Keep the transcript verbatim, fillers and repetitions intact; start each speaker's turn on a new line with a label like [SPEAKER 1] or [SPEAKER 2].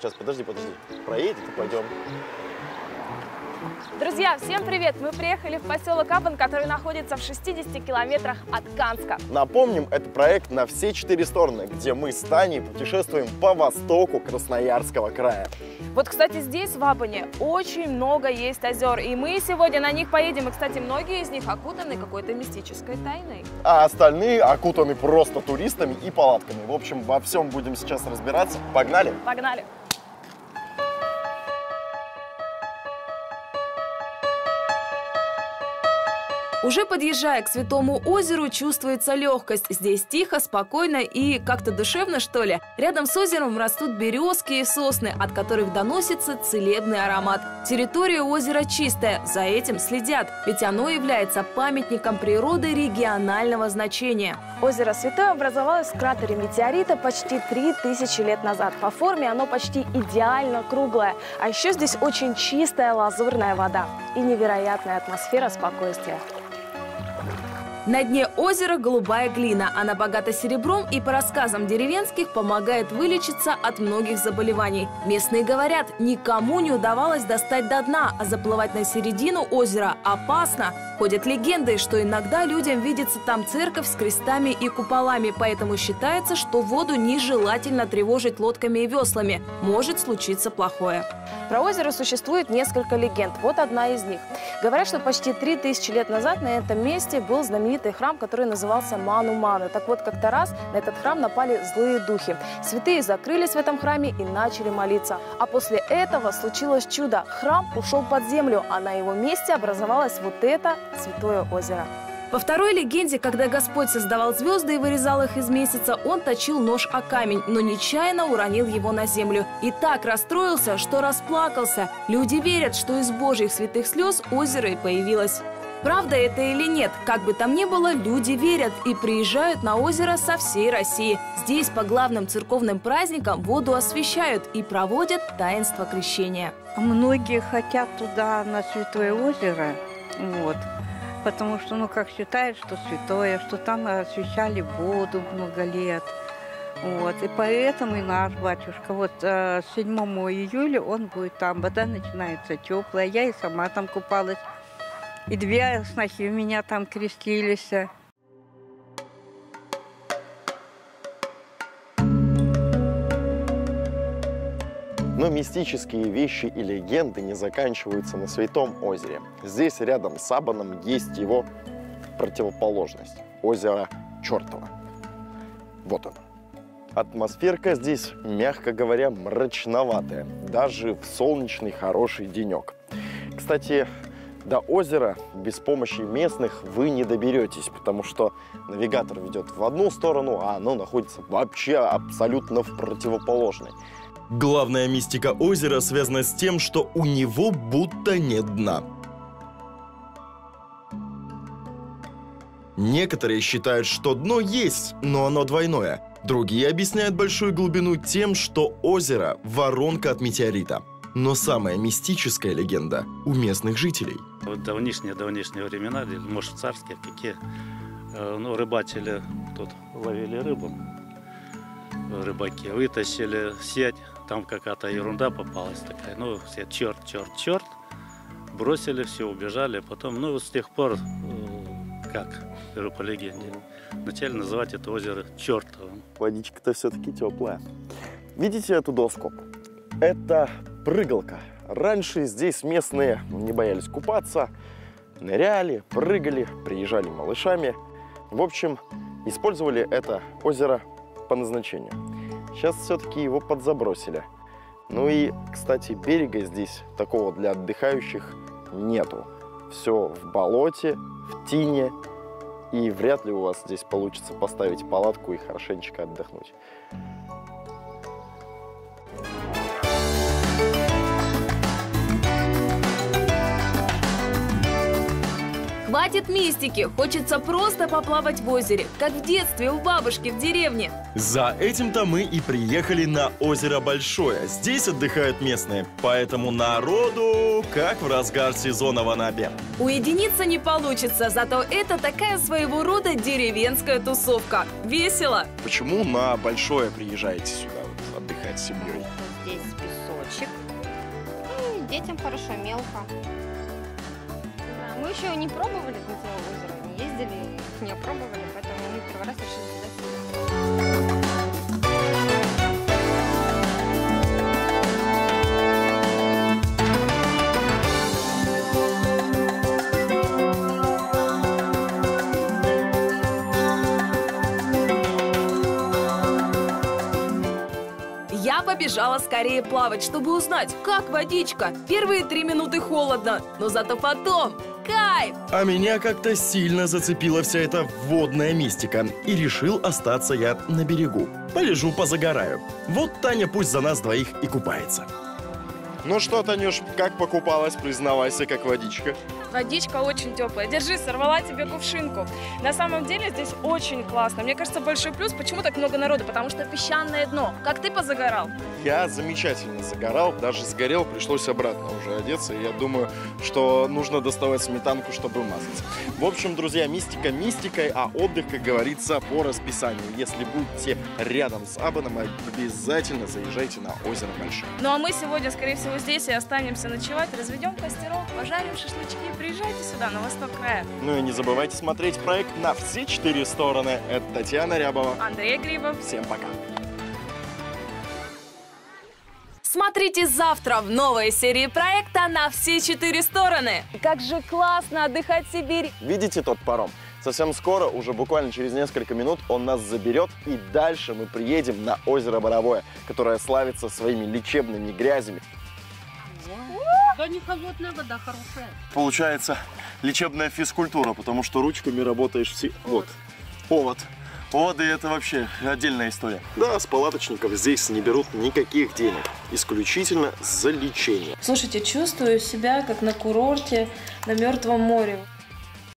[SPEAKER 1] Сейчас, подожди, подожди. Проедет и пойдем.
[SPEAKER 2] Друзья, всем привет! Мы приехали в поселок Абан, который находится в шестидесяти километрах от Канска.
[SPEAKER 1] Напомним, это проект на все четыре стороны, где мы с Таней путешествуем по востоку Красноярского края.
[SPEAKER 2] Вот, кстати, здесь, в Абане, очень много есть озер, и мы сегодня на них поедем. И, кстати, многие из них окутаны какой-то мистической тайной.
[SPEAKER 1] А остальные окутаны просто туристами и палатками. В общем, во всем будем сейчас разбираться. Погнали?
[SPEAKER 2] Погнали! Уже подъезжая к Святому озеру, чувствуется легкость. Здесь тихо, спокойно и как-то душевно, что ли. Рядом с озером растут березки и сосны, от которых доносится целебный аромат. Территория озера чистая, за этим следят, ведь оно является памятником природы регионального значения. Озеро Святое образовалось в кратере метеорита почти три тысячи лет назад. По форме оно почти идеально круглое. А еще здесь очень чистая лазурная вода и невероятная атмосфера спокойствия. На дне озера голубая глина. Она богата серебром и, по рассказам деревенских, помогает вылечиться от многих заболеваний. Местные говорят, никому не удавалось достать до дна, а заплывать на середину озера опасно. Ходят легенды, что иногда людям видится там церковь с крестами и куполами, поэтому считается, что воду нежелательно тревожить лодками и веслами. Может случиться плохое. Про озеро существует несколько легенд. Вот одна из них. Говорят, что почти три тысячи лет назад на этом месте был знаменитый храм, который назывался Ману-Ману. Так вот, как-то раз на этот храм напали злые духи. Святые закрылись в этом храме и начали молиться. А после этого случилось чудо. Храм ушел под землю, а на его месте образовалось вот это Святое озеро. По второй легенде, когда Господь создавал звезды и вырезал их из месяца, он точил нож о камень, но нечаянно уронил его на землю. И так расстроился, что расплакался. Люди верят, что из Божьих святых слез озеро и появилось. Правда это или нет, как бы там ни было, люди верят и приезжают на озеро со всей России. Здесь по главным церковным праздникам воду освящают и проводят таинство крещения.
[SPEAKER 3] Многие хотят туда, на Святое озеро, вот, потому что, ну, как считают, что святое, что там освящали воду много лет. Вот, и поэтому и наш батюшка, вот седьмого июля он будет там, вода начинается теплая, я и сама там купалась. И две снохи у меня там крестились.
[SPEAKER 1] Но мистические вещи и легенды не заканчиваются на Святом озере. Здесь рядом с Абаном есть его противоположность – озеро Чертово. Вот оно. Атмосферка здесь, мягко говоря, мрачноватая, даже в солнечный хороший денек. Кстати, до озера без помощи местных вы не доберетесь, потому что навигатор ведет в одну сторону, а оно находится вообще абсолютно в противоположной.
[SPEAKER 4] Главная мистика озера связана с тем, что у него будто нет дна. Некоторые считают, что дно есть, но оно двойное. Другие объясняют большую глубину тем, что озеро – воронка от метеорита. Но самая мистическая легенда у местных жителей.
[SPEAKER 5] В давнишние-давнишние времена, может, царские, какие, ну, рыбатели тут ловили рыбу. Рыбаки вытащили сеть, там какая-то ерунда попалась такая, ну, все черт, черт, черт, бросили все, убежали, потом, ну, с тех пор, как, говорю, по легенде, начали называть это озеро Чертовым.
[SPEAKER 1] Водичка-то все-таки теплая. Видите эту доску? Это прыгалка. Раньше здесь местные не боялись купаться, ныряли, прыгали, приезжали малышами. В общем, использовали это озеро по назначению. Сейчас все-таки его подзабросили. Ну и, кстати, берега здесь такого для отдыхающих нету. Все в болоте, в тине, и вряд ли у вас здесь получится поставить палатку и хорошенечко отдохнуть.
[SPEAKER 2] Хватит мистики, хочется просто поплавать в озере, как в детстве у бабушки в деревне.
[SPEAKER 4] За этим-то мы и приехали на озеро Большое. Здесь отдыхают местные, поэтому народу как в разгар сезона в Анапе.
[SPEAKER 2] Уединиться не получится, зато это такая своего рода деревенская тусовка. Весело.
[SPEAKER 1] Почему на Большое приезжаете сюда вот, отдыхать с семьей?
[SPEAKER 6] Здесь детям хорошо, мелко. Мы еще не пробовали Золотое озеро, не ездили, не опробовали, поэтому мы первый раз решили сюда съездить.
[SPEAKER 2] Я побежала скорее плавать, чтобы узнать, как водичка. Первые три минуты холодно, но зато потом кайф!
[SPEAKER 4] А меня как-то сильно зацепила вся эта водная мистика. И решил остаться я на берегу. Полежу, позагораю. Вот Таня пусть за нас двоих и купается.
[SPEAKER 1] Ну что, Танюш, как покупалась, признавайся, как водичка?
[SPEAKER 7] Водичка очень теплая. Держи, сорвала тебе кувшинку. На самом деле здесь очень классно. Мне кажется, большой плюс, почему так много народу, потому что песчаное дно. Как ты позагорал?
[SPEAKER 1] Я замечательно загорал, даже сгорел, пришлось обратно уже одеться. И я думаю, что нужно доставать сметанку, чтобы мазаться. В общем, друзья, мистика мистикой, а отдых, как говорится, по расписанию. Если будете рядом с Абаном, обязательно заезжайте на озеро Большое.
[SPEAKER 7] Ну а мы сегодня, скорее всего, здесь и останемся ночевать. Разведем костерок, пожарим шашлычки. Приезжайте сюда, на восток края.
[SPEAKER 1] Ну и не забывайте смотреть проект на все четыре стороны. Это Татьяна Рябова.
[SPEAKER 7] Андрей Грибов.
[SPEAKER 1] Всем пока.
[SPEAKER 2] Смотрите завтра в новой серии проекта «На все четыре стороны».
[SPEAKER 7] Как же классно отдыхать в Сибири.
[SPEAKER 1] Видите тот паром? Совсем скоро, уже буквально через несколько минут, он нас заберет, и дальше мы приедем на озеро Боровое, которое славится своими лечебными грязями.
[SPEAKER 8] Да не холодная вода, хорошая.
[SPEAKER 1] Получается лечебная физкультура, потому что ручками работаешь все. Вот. Повод. Поводы — это вообще отдельная история. Да, с палаточников здесь не берут никаких денег. Исключительно за лечение.
[SPEAKER 7] Слушайте, чувствую себя как на курорте на Мертвом море.